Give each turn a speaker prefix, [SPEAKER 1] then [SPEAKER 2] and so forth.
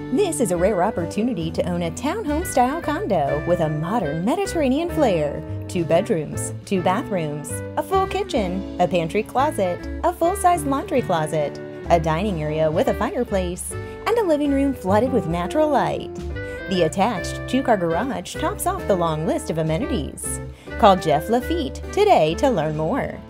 [SPEAKER 1] This is a rare opportunity to own a townhome-style condo with a modern Mediterranean flair. 2 bedrooms, 2 bathrooms, a full kitchen, a pantry closet, a full-size laundry closet, a dining area with a fireplace, and a living room flooded with natural light. The attached 2-car garage tops off the long list of amenities. Call Jeff LaFitte today to learn more.